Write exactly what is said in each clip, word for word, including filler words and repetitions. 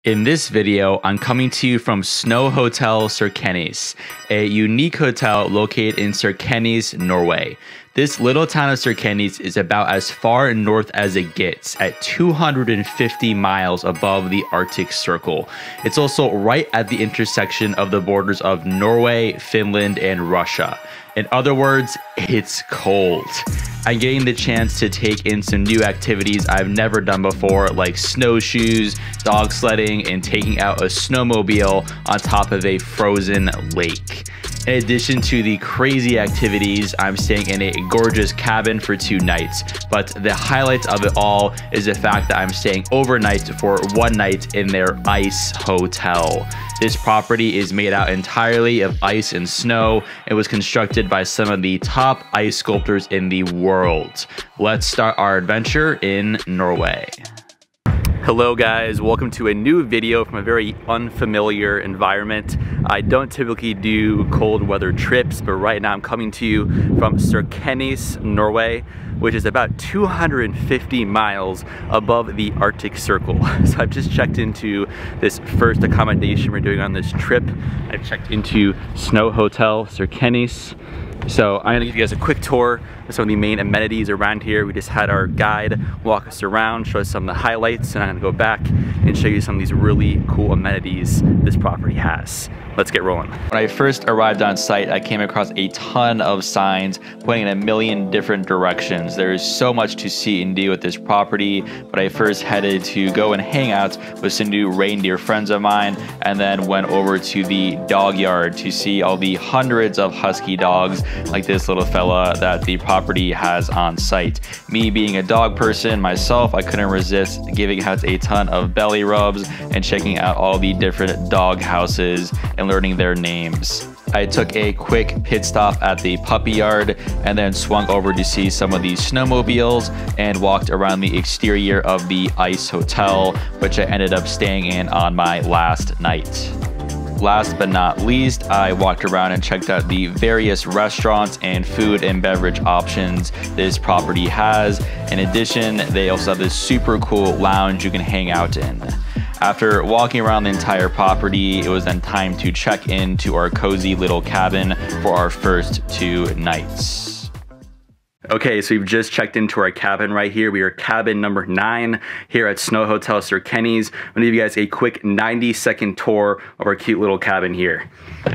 In this video, I'm coming to you from Snow Hotel Sørkenes, a unique hotel located in Sørkenes, Norway. This little town of Sørkenes is about as far north as it gets, at two hundred fifty miles above the Arctic Circle. It's also right at the intersection of the borders of Norway, Finland, and Russia. In other words, it's cold. I'm getting the chance to take in some new activities I've never done before, like snowshoes, dog sledding, and taking out a snowmobile on top of a frozen lake. In addition to the crazy activities, I'm staying in a gorgeous cabin for two nights. But the highlight of it all is the fact that I'm staying overnight for one night in their ice hotel. This property is made out entirely of ice and snow. It was constructed by some of the top ice sculptors in the world. Let's start our adventure in Norway. Hello guys, welcome to a new video from a very unfamiliar environment. I don't typically do cold weather trips, but right now I'm coming to you from Sørkenes, Norway, which is about two hundred fifty miles above the Arctic Circle. So I've just checked into this first accommodation we're doing on this trip. I've checked into Snow Hotel Sørkenes. So I'm gonna give you guys a quick tour of some of the main amenities around here. We just had our guide walk us around, show us some of the highlights, and I'm gonna go back and show you some of these really cool amenities this property has. Let's get rolling. When I first arrived on site, I came across a ton of signs pointing in a million different directions. There is so much to see and do with this property, but I first headed to go and hang out with some new reindeer friends of mine, and then went over to the dog yard to see all the hundreds of husky dogs like this little fella that the property has on site. Me being a dog person myself, I couldn't resist giving out a ton of belly rubs and checking out all the different dog houses and learning their names. I took a quick pit stop at the puppy yard and then swung over to see some of these snowmobiles and walked around the exterior of the ice hotel, which I ended up staying in on my last night. Last but not least, I walked around and checked out the various restaurants and food and beverage options this property has. In addition, they also have this super cool lounge you can hang out in. After walking around the entire property, it was then time to check into our cozy little cabin for our first two nights. Okay, so we've just checked into our cabin right here. We are cabin number nine here at Snow Hotel Sørkenes. I'm gonna give you guys a quick ninety second tour of our cute little cabin here.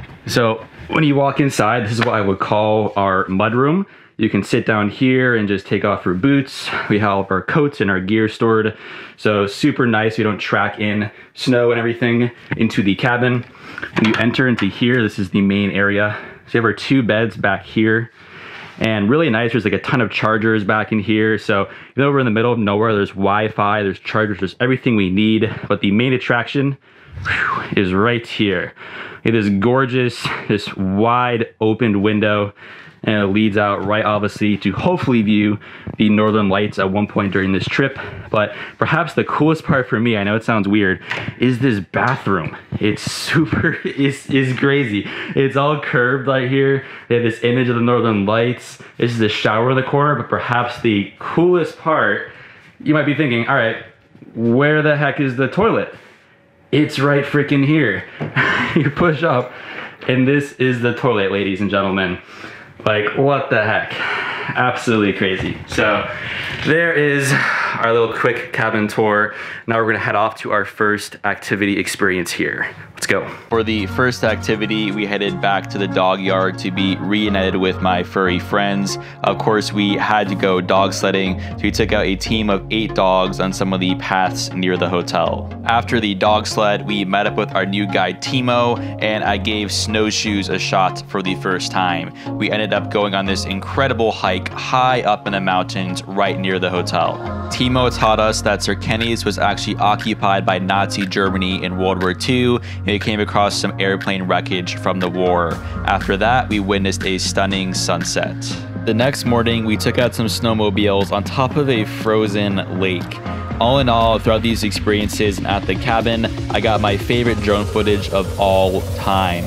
So when you walk inside, this is what I would call our mudroom. You can sit down here and just take off your boots. We have all of our coats and our gear stored. So super nice. We don't track in snow and everything into the cabin. When you enter into here, this is the main area. So you have our two beds back here. And really nice, there's like a ton of chargers back in here. So even though we're in the middle of nowhere, there's Wi-Fi, there's chargers, there's everything we need. But the main attraction whew, is right here. It is gorgeous, this wide opened window. And it leads out right obviously to hopefully view the northern lights at one point during this trip. But perhaps the coolest part for me, I know it sounds weird, is this bathroom. It's super, it's, it's crazy. It's all curved right here. They have this image of the northern lights. This is the shower in the corner, but perhaps the coolest part, you might be thinking, all right, where the heck is the toilet? It's right freaking here. You push up and this is the toilet, ladies and gentlemen. Like, what the heck? Absolutely crazy. So there is our little quick cabin tour. Now we're gonna head off to our first activity experience here. Let's go. For the first activity, we headed back to the dog yard to be reunited with my furry friends. Of course, we had to go dog sledding, so we took out a team of eight dogs on some of the paths near the hotel. After the dog sled, we met up with our new guide, Timo, and I gave snowshoes a shot for the first time. We ended up going on this incredible hike high up in the mountains right near the hotel. Timo taught us that Sørkenes was actually occupied by Nazi Germany in World War Two, and we came across some airplane wreckage from the war. After that, we witnessed a stunning sunset. The next morning, we took out some snowmobiles on top of a frozen lake. All in all, throughout these experiences at the cabin, I got my favorite drone footage of all time.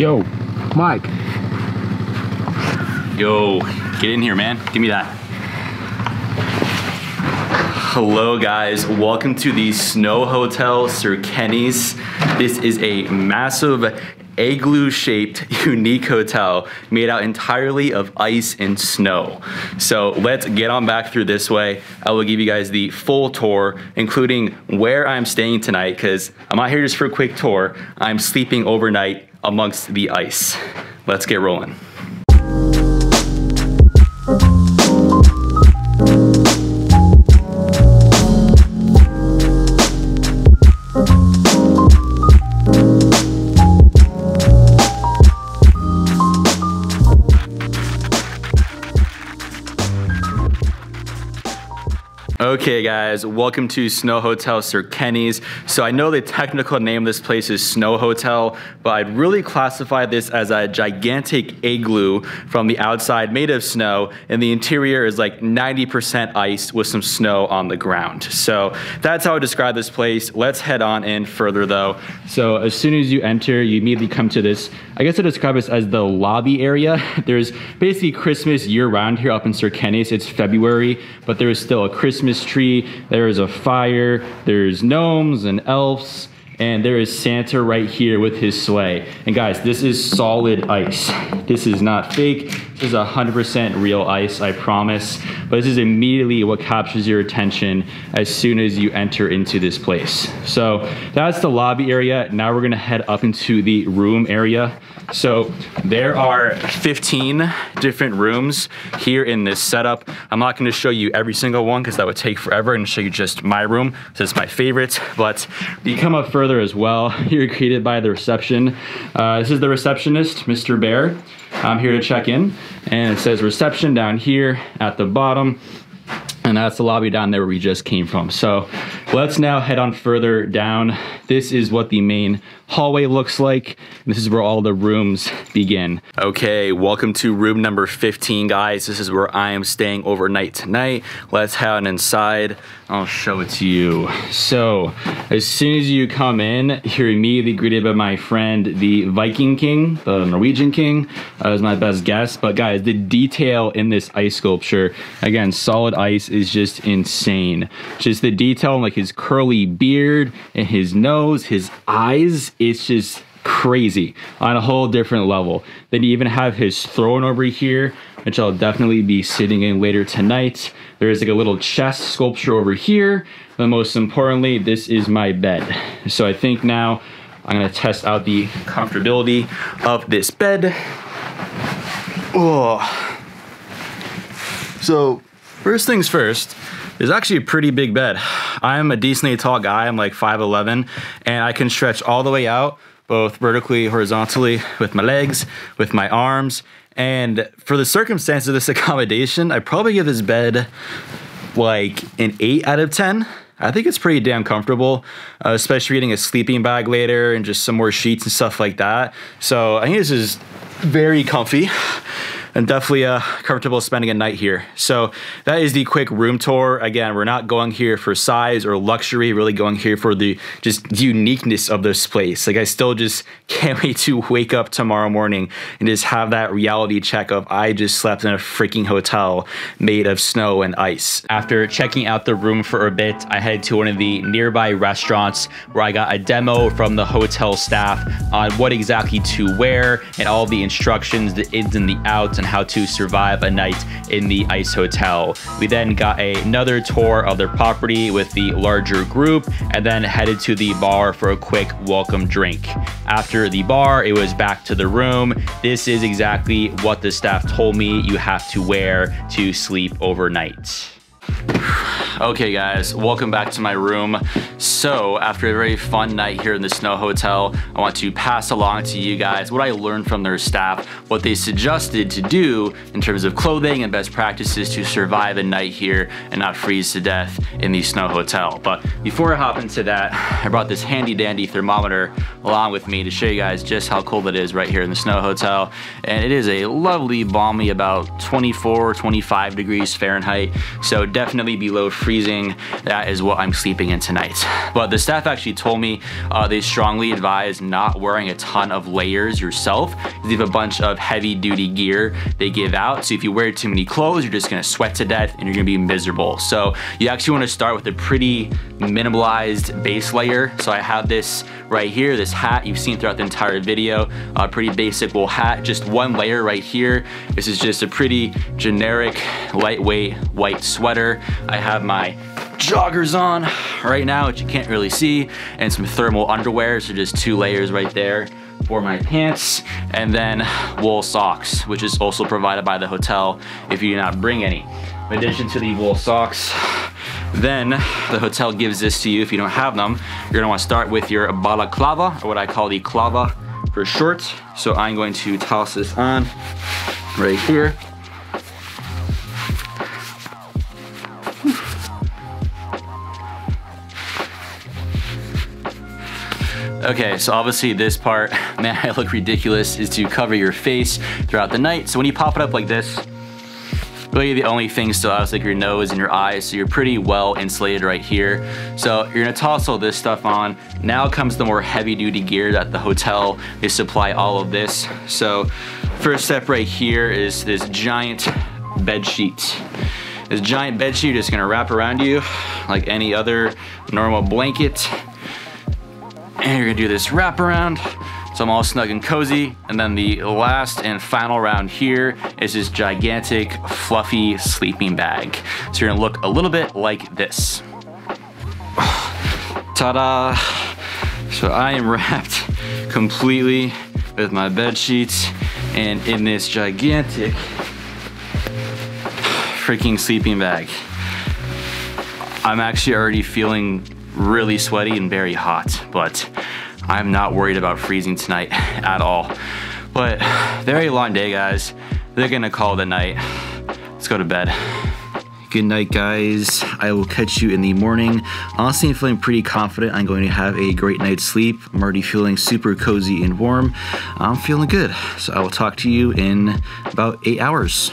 Yo, Mike. Yo, get in here, man. Give me that. Hello guys, welcome to the Snow Hotel Sir Kenny's. This is a massive igloo shaped unique hotel made out entirely of ice and snow. So let's get on back through this way. I will give you guys the full tour, including where I'm staying tonight, because I'm not here just for a quick tour. I'm sleeping overnight amongst the ice. Let's get rolling. Okay guys, welcome to Snow Hotel Sir Kenny's. So I know the technical name of this place is Snow Hotel, but I'd really classify this as a gigantic igloo from the outside made of snow, and the interior is like ninety percent ice with some snow on the ground. So that's how I describe this place. Let's head on in further though. So as soon as you enter, you immediately come to this, I guess I describe this as the lobby area. There's basically Christmas year round here up in Sir Kenny's. It's February, but there is still a Christmas tree, there is a fire, there's gnomes and elves, and there is Santa right here with his sleigh. And guys, this is solid ice. This is not fake. This is one hundred percent real ice, I promise. But this is immediately what captures your attention as soon as you enter into this place. So that's the lobby area. Now we're gonna head up into the room area. So there are fifteen different rooms here in this setup. I'm not going to show you every single one because that would take forever, and show you just my room. So it's my favorite, but you come up further as well. You're greeted by the reception. Uh, this is the receptionist, Mister Bear. I'm here to check in, and it says reception down here at the bottom. And that's the lobby down there where we just came from. So let's now head on further down. This is what the main hallway looks like. This is where all the rooms begin. Okay, welcome to room number fifteen, guys. This is where I am staying overnight tonight. Let's head on inside. I'll show it to you. So as soon as you come in, you're immediately greeted by my friend, the Viking King, the Norwegian King. That was my best guess. But guys, the detail in this ice sculpture, again, solid ice, is just insane. Just the detail, like his curly beard and his nose, his eyes, it's just crazy on a whole different level. Then you even have his throne over here, which I'll definitely be sitting in later tonight. There's like a little chest sculpture over here. But most importantly, this is my bed. So I think now I'm gonna test out the comfortability of this bed. Oh. So first things first, it's actually a pretty big bed. I'm a decently tall guy. I'm like five eleven, and I can stretch all the way out, both vertically, horizontally, with my legs, with my arms. And for the circumstances of this accommodation, I'd probably give this bed like an eight out of ten. I think it's pretty damn comfortable, uh, especially getting a sleeping bag later and just some more sheets and stuff like that. So I think this is very comfy. And definitely uh, comfortable spending a night here. So that is the quick room tour. Again, we're not going here for size or luxury, really going here for the just uniqueness of this place. Like I still just can't wait to wake up tomorrow morning and just have that reality check of I just slept in a freaking hotel made of snow and ice. After checking out the room for a bit, I headed to one of the nearby restaurants where I got a demo from the hotel staff on what exactly to wear and all the instructions, the ins and the outs, and how to survive a night in the ice hotel. We then got a, another tour of their property with the larger group, and then headed to the bar for a quick welcome drink. After the bar, it was back to the room. This is exactly what the staff told me you have to wear to sleep overnight. Okay guys, welcome back to my room. So after a very fun night here in the Snow Hotel, I want to pass along to you guys what I learned from their staff, what they suggested to do in terms of clothing and best practices to survive a night here and not freeze to death in the Snow Hotel. But before I hop into that, I brought this handy dandy thermometer along with me to show you guys just how cold it is right here in the Snow Hotel. And it is a lovely balmy about twenty-four, twenty-five degrees Fahrenheit. So definitely below freezing freezing, that is what I'm sleeping in tonight. But the staff actually told me uh, they strongly advise not wearing a ton of layers yourself. They have a bunch of heavy duty gear they give out. So if you wear too many clothes, you're just gonna sweat to death and you're gonna be miserable. So you actually wanna start with a pretty minimalized base layer. So I have this right here, this hat you've seen throughout the entire video, a pretty basic wool hat, just one layer right here. This is just a pretty generic, lightweight white sweater. I have my joggers on right now, which you can't really see, and some thermal underwear, so just two layers right there for my pants, and then wool socks, which is also provided by the hotel if you do not bring any. In addition to the wool socks, then the hotel gives this to you if you don't have them. You're gonna wanna start with your balaclava, or what I call the clava for short. So I'm going to toss this on right here. Okay, so obviously this part, man, I look ridiculous, is to cover your face throughout the night. So when you pop it up like this, really the only thing still out is like your nose and your eyes, so you're pretty well insulated right here. So you're gonna toss all this stuff on. Now comes the more heavy duty gear that the hotel, they supply all of this. So first step right here is this giant bed sheet. This giant bed sheet is gonna wrap around you like any other normal blanket. And you're gonna do this wraparound, so I'm all snug and cozy. And then the last and final round here is this gigantic, fluffy sleeping bag. So you're gonna look a little bit like this. Ta-da! So I am wrapped completely with my bed sheets and in this gigantic freaking sleeping bag. I'm actually already feeling really sweaty and very hot, but I'm not worried about freezing tonight at all. But very long day, guys. They're gonna call it a night. Let's go to bed. Good night, guys. I will catch you in the morning. Honestly, I'm feeling pretty confident I'm going to have a great night's sleep. I'm already feeling super cozy and warm. I'm feeling good. So I will talk to you in about eight hours.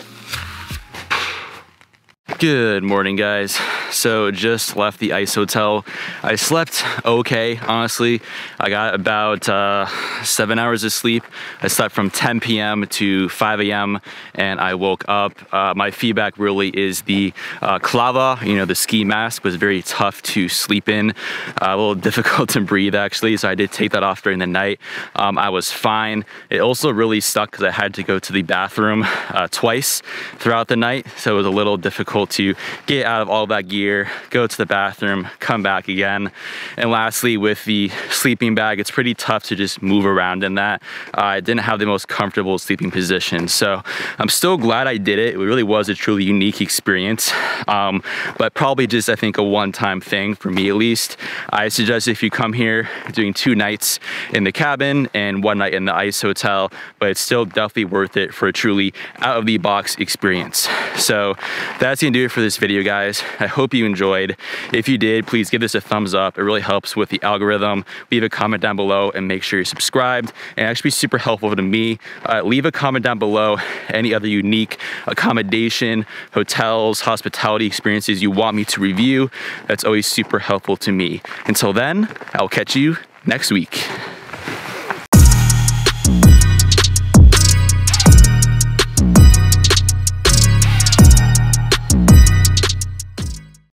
Good morning, guys. So just left the ICE hotel. I slept okay, honestly. I got about uh, seven hours of sleep. I slept from ten p m to five a m and I woke up. Uh, my feedback really is the uh, clava, you know, the ski mask was very tough to sleep in, uh, a little difficult to breathe actually, so I did take that off during the night. Um, I was fine. It also really stuck because I had to go to the bathroom uh, twice throughout the night, so it was a little difficult to get out of all that gear, go to the bathroom, come back again. And lastly, with the sleeping bag, it's pretty tough to just move around in that. Uh, I didn't have the most comfortable sleeping position. So I'm still glad I did it. It really was a truly unique experience, um, but probably just, I think, a one-time thing for me at least. I suggest if you come here doing two nights in the cabin and one night in the ICE hotel, but it's still definitely worth it for a truly out-of-the-box experience. So that's gonna do it for this video, guys. I hope you enjoyed. If you did, please give this a thumbs up. It really helps with the algorithm. Leave a comment down below and make sure you're subscribed, and actually super helpful to me. Uh, leave a comment down below any other unique accommodation, hotels, hospitality experiences you want me to review. That's always super helpful to me. Until then, I'll catch you next week.